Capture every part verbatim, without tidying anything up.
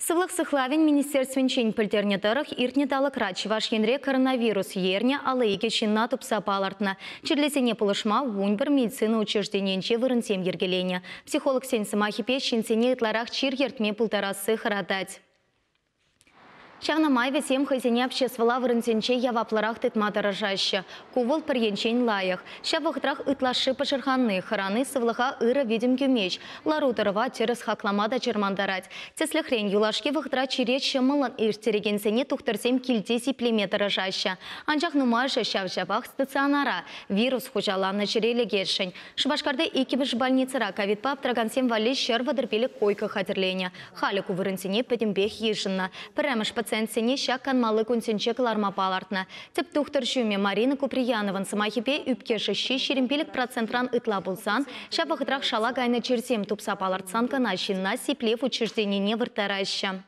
Сывлық сықлавин министерствен пілтерне тұрық иртнеталық Чуваш енре коронавирус ерне алайке шинна тупса палартна. Черлесене пылышма вунь бір медицина учреждениенче вырынсем ергелене. Психолог сен сымахипе шинсене итларах чир ертме пылтарасы харатать. Шағна май весем хайзене обществола вырынсенче явапларах тытма таражаща. Кувыл парьенчен лаях. Шавахтрах ытлаши пашырханны, хараны сывлыха ыра видим кюмеч. Ларутарова через хакламада чермандарать. Теслехрен юлашки вахтра чиреч шамалан иртерегенсене тухтарсем кильте сиплеме таражаща. Анчах нумайша шавжабах стационара. Вирус хужаланна череле гершень. Швашкарды экибыш больницара ковид-пап трагансем вали щер вадырпели койка хатерления. Халику вырынсене пәдімбех ешінна. Пәрәміш пациентсене шаккан малы күнсенче кыларма палартна. Тіп тухтар жуме Марина Куприянован сымахипе үпке шыщи шеремпелік процентран ытла булсан, шапахытрах шала гайны черсем тупса палартсан канашинна сиплев учреждениене выртараща.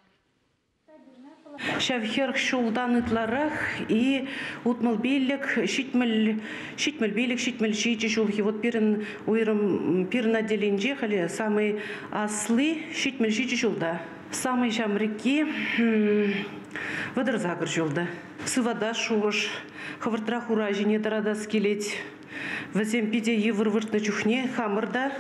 Шавхерх шулдан итларах и утмалбилек, шитмель, шитмельбилек, шитмель шичи шулхи. Вот пирен уйрам пирен отделенже хали самые ослы шитмель шичи шулда. Самые шамрики выдырзагр шулда. Сывада шуш, хавартрах уражи не тарада скелеть. Васем пите евр выртна чухне хамарда.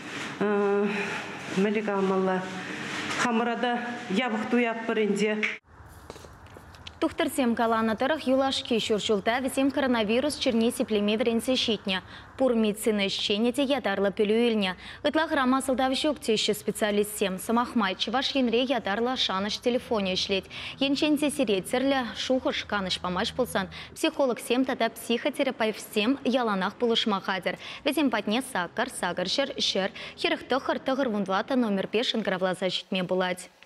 Малика амалла хамарада ябых туяп паренде. Тухтарсем каланатырах юлашки шуршулта весем коронавирус черне сиплеме вренсе щитня. Пур медицина щенете ятарла пелюильня. Ытлах рама солдавщук теща специалистсем. Самахмай Чуваш енре ятарла шаныш телефоне шлеть. Янченте сиреть церля шухаш каныш помаш пулсан. Психолог сем тата психотерапевт сем яланах пулышмахадер. Весем патне сакар, сагаршер, шер. Херых тохар тохар вундлата номер пешен гравла защитме булать.